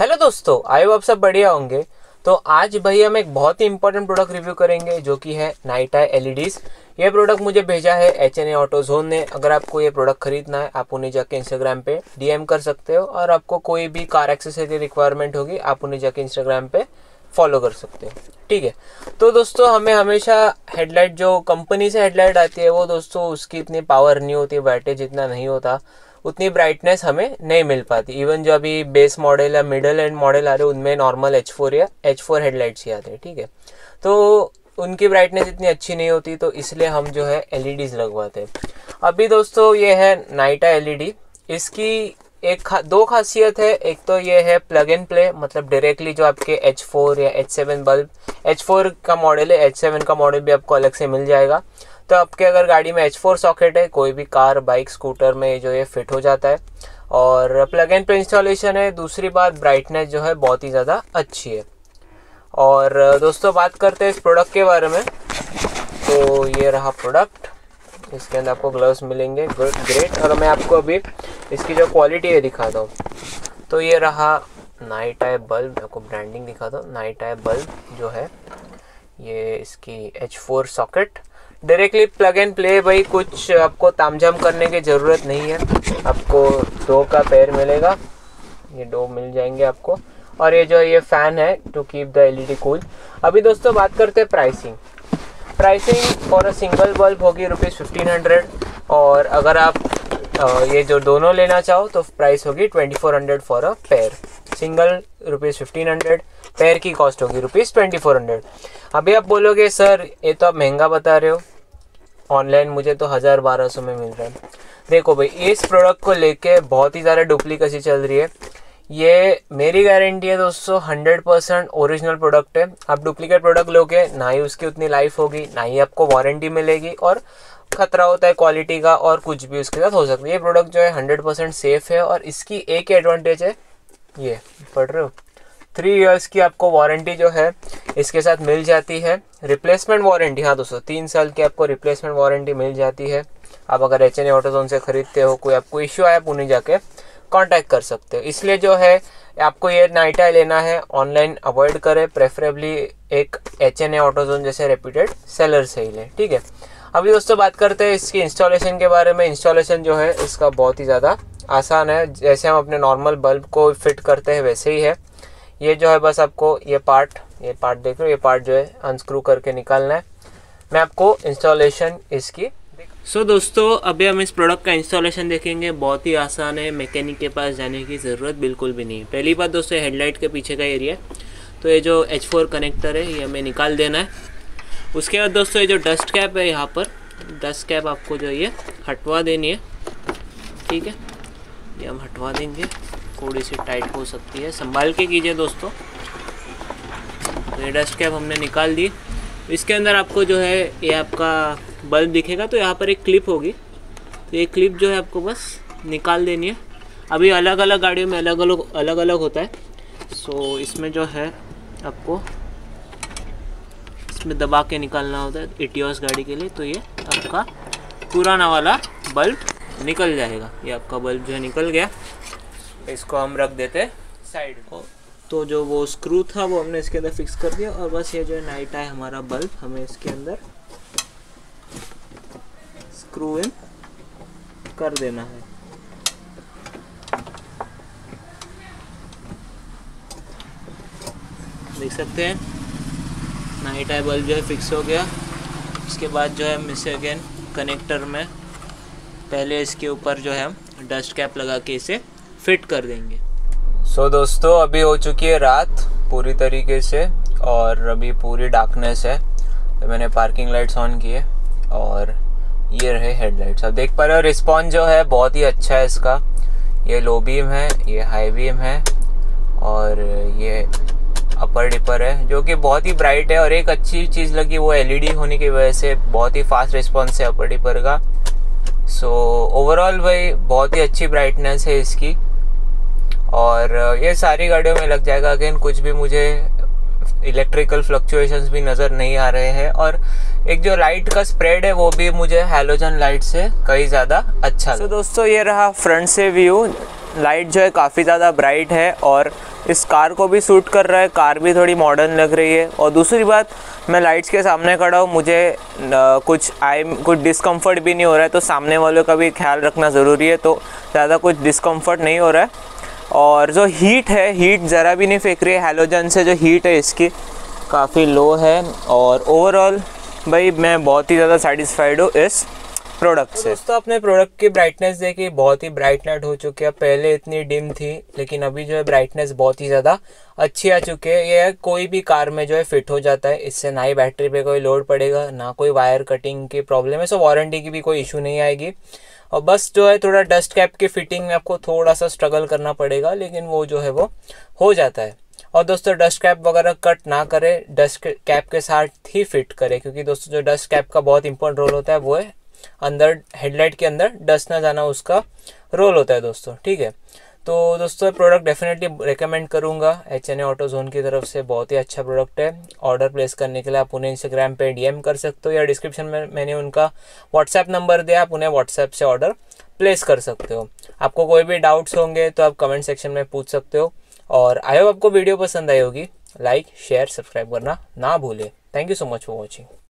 Hello दोस्तों, I hope आप सब बढ़िया होंगे। तो आज भाई हम एक बहुत ही इंपॉर्टेंट प्रोडक्ट रिव्यू करेंगे जो कि है नाइट आई एलईडीज। ये प्रोडक्ट मुझे भेजा है HNA ऑटोजोन ने। अगर आपको ये प्रोडक्ट खरीदना है आप उन्हें जाके इंस्टाग्राम पे DM कर सकते हो, और आपको कोई भी कार एक्सेसरी रिक्वायरमेंट होगी आप उन्हें जाके इंस्टाग्राम पे फॉलो कर सकते हो। ठीक है, तो दोस्तों हमें हमेशा हेडलाइट जो कंपनी से हेडलाइट आती है वो दोस्तों उसकी इतनी पावर नहीं होती, वाटेज इतना नहीं होता, उतनी ब्राइटनेस हमें नहीं मिल पाती। इवन जो अभी बेस मॉडल या मिडल एंड मॉडल आ रहे हैं उनमें नॉर्मल H4 या H4 हेडलाइट्स ही आते हैं। ठीक है, तो उनकी ब्राइटनेस इतनी अच्छी नहीं होती, तो इसलिए हम जो है LEDs लगवाते हैं। अभी दोस्तों ये है नाइट आई LED। इसकी दो खासियत है। एक तो ये है प्लग एंड प्ले, मतलब डायरेक्टली जो आपके H4 या H7 बल्ब, H4 का मॉडल है, H7 का मॉडल भी आपको अलग से मिल जाएगा। तो आपके अगर गाड़ी में H4 सॉकेट है, कोई भी कार बाइक स्कूटर में जो ये फिट हो जाता है, और प्लग एंड प्ले इंस्टॉलेशन है। दूसरी बात, ब्राइटनेस जो है बहुत ही ज़्यादा अच्छी है। और दोस्तों बात करते हैं इस प्रोडक्ट के बारे में। तो ये रहा प्रोडक्ट, इसके अंदर आपको ग्लव्स मिलेंगे, ग्रेट। और मैं आपको अभी इसकी जो क्वालिटी है दिखाता हूँ। तो ये रहा नाइट आई बल्ब, आपको ब्रांडिंग दिखाता हूँ। नाइट आई बल्ब जो है ये इसकी H4 socket, directly plug and play. भाई कुछ आपको तामझाम करने की ज़रूरत नहीं है। आपको 2 का पेयर मिलेगा, ये 2 मिल जाएंगे आपको। और ये जो ये फ़ैन है to keep the LED cool. अभी दोस्तों बात करते हैं pricing for a single bulb होगी ₹1500, और अगर आप ये जो दोनों लेना चाहो तो प्राइस होगी 2400 for a pair. Single ₹1500, pair की कॉस्ट होगी ₹2400। अभी आप बोलोगे सर ये तो आप महंगा बता रहे हो, ऑनलाइन मुझे तो 1000-1200 में मिल रहा है। देखो भाई, इस प्रोडक्ट को लेके बहुत ही ज़्यादा डुप्लीकेसी चल रही है। ये मेरी गारंटी है दोस्तों, 100% ओरिजिनल प्रोडक्ट है। आप डुप्लीकेट प्रोडक्ट लोगे ना ही उसकी उतनी लाइफ होगी, ना ही आपको वारंटी मिलेगी, और खतरा होता है क्वालिटी का, और कुछ भी उसके साथ हो सकता है। ये प्रोडक्ट जो है 100% सेफ है। और इसकी एक एडवांटेज है, ये पढ़ रहे हो, 3 इयर्स की आपको वारंटी जो है इसके साथ मिल जाती है। रिप्लेसमेंट वारंटी, हाँ दोस्तों 3 साल की आपको रिप्लेसमेंट वारंटी मिल जाती है। आप अगर HNA ऑटोजोन से खरीदते हो, कोई आपको इश्यू आया, आप उन्हें जाके कांटेक्ट कर सकते हो। इसलिए जो है आपको ये नाइट आई लेना है, ऑनलाइन अवॉइड करें, प्रेफरेबली एक HNA ऑटोजोन जैसे रेप्यूटेड सेलर से ही लें। ठीक है, अभी दोस्तों बात करते हैं इसकी इंस्टॉलेशन के बारे में। इंस्टॉलेशन जो है इसका बहुत ही ज़्यादा आसान है। जैसे हम अपने नॉर्मल बल्ब को फिट करते हैं वैसे ही है। ये जो है बस आपको ये पार्ट देख रहे हो, ये पार्ट जो है अनस्क्रू करके निकालना है। मैं आपको इंस्टॉलेशन इसकी दोस्तों अभी हम इस प्रोडक्ट का इंस्टॉलेशन देखेंगे। बहुत ही आसान है, मैकेनिक के पास जाने की ज़रूरत बिल्कुल भी नहीं है। पहली बात दोस्तों, हेडलाइट के पीछे का एरिया, तो ये जो H4 कनेक्टर है ये हमें निकाल देना है। उसके बाद दोस्तों ये जो डस्ट कैप है, यहाँ पर डस्ट कैप आपको जो ये हटवा देनी है। ठीक है, ये हम हटवा देंगे, थोड़ी सी टाइट हो सकती है, संभाल के कीजिए दोस्तों। तो ये डस्ट कैप हमने निकाल दी। इसके अंदर आपको जो है ये आपका बल्ब दिखेगा, तो यहाँ पर एक क्लिप होगी, तो ये क्लिप जो है आपको बस निकाल देनी है। अभी अलग अलग गाड़ियों में अलग अलग होता है। सो इसमें जो है आपको इसमें दबा के निकालना होता है इटियोस गाड़ी के लिए। तो ये आपका पुराना वाला बल्ब निकल जाएगा। ये आपका बल्ब जो है निकल गया, इसको हम रख देते साइड को। तो जो वो स्क्रू था वो हमने इसके अंदर फिक्स कर दिया, और बस ये जो है नाइट आई हमारा बल्ब हमें इसके अंदर स्क्रू इन कर देना है। देख सकते हैं नाइट आई बल्ब जो है फिक्स हो गया। इसके बाद जो है हम इसे अगेन कनेक्टर में पहले इसके ऊपर जो है हम डस्ट कैप लगा के इसे फिट कर देंगे। दोस्तों अभी हो चुकी है रात पूरी तरीके से, और अभी पूरी डार्कनेस है। तो मैंने पार्किंग लाइट्स ऑन किए, और ये रहे हेडलाइट्स। अब देख पा रहे हो रिस्पॉन्स जो है बहुत ही अच्छा है इसका। ये लो बीम है, ये हाई बीम है, और ये अपर डिपर है जो कि बहुत ही ब्राइट है। और एक अच्छी चीज़ लगी वो LED होने की वजह से बहुत ही फास्ट रिस्पॉन्स है अपर डिपर का। ओवरऑल भाई बहुत ही अच्छी ब्राइटनेस है इसकी, और ये सारी गाड़ियों में लग जाएगा। अगेन कुछ भी मुझे इलेक्ट्रिकल फ्लक्चुएशंस भी नज़र नहीं आ रहे हैं, और एक जो लाइट का स्प्रेड है वो भी मुझे हैलोजन लाइट से कहीं ज़्यादा अच्छा। तो दोस्तों ये रहा फ्रंट से व्यू। लाइट जो है काफ़ी ज़्यादा ब्राइट है, और इस कार को भी सूट कर रहा है, कार भी थोड़ी मॉडर्न लग रही है। और दूसरी बात, मैं लाइट्स के सामने खड़ा हूँ, मुझे कुछ डिस्कम्फर्ट भी नहीं हो रहा है, तो सामने वालों का भी ख्याल रखना ज़रूरी है, तो ज़्यादा कुछ डिस्कम्फर्ट नहीं हो रहा है। और जो हीट है, हीट ज़रा भी नहीं फेंक रही है, हैलोजन से जो हीट है इसकी काफ़ी लो है। और ओवरऑल भाई मैं बहुत ही ज़्यादा सेटिस्फाइड हूँ इस प्रोडक्ट से। दोस्तों अपने प्रोडक्ट की ब्राइटनेस देखिए, बहुत ही ब्राइट लाइट हो चुकी है। पहले इतनी डिम थी, लेकिन अभी जो है ब्राइटनेस बहुत ही ज़्यादा अच्छी आ चुकी है। ये कोई भी कार में जो है फिट हो जाता है, इससे ना ही बैटरी पे कोई लोड पड़ेगा, ना कोई वायर कटिंग की प्रॉब्लम है, सो वारंटी की भी कोई इशू नहीं आएगी। और बस जो है थोड़ा डस्ट कैप की फिटिंग में आपको थोड़ा सा स्ट्रगल करना पड़ेगा, लेकिन वो जो है वो हो जाता है। और दोस्तों डस्ट कैप वगैरह कट ना करें, डस्ट कैप के साथ ही फिट करें, क्योंकि दोस्तों जो डस्ट कैप का बहुत इंपॉर्टेंट रोल होता है वो है अंदर हेडलाइट के अंदर डस्ट ना जाना, उसका रोल होता है दोस्तों, ठीक है। तो दोस्तों प्रोडक्ट डेफिनेटली रेकमेंड करूंगा, HNA ऑटोजोन की तरफ से बहुत ही अच्छा प्रोडक्ट है। ऑर्डर प्लेस करने के लिए आप उन्हें इंस्टाग्राम पे DM कर सकते हो, या डिस्क्रिप्शन में मैंने उनका व्हाट्सएप नंबर दिया, आप उन्हें व्हाट्सएप से ऑर्डर प्लेस कर सकते हो। आपको कोई भी डाउट्स होंगे तो आप कमेंट सेक्शन में पूछ सकते हो। और आई होप आपको वीडियो पसंद आई होगी। लाइक शेयर सब्सक्राइब करना ना भूले। Thank you so much for watching.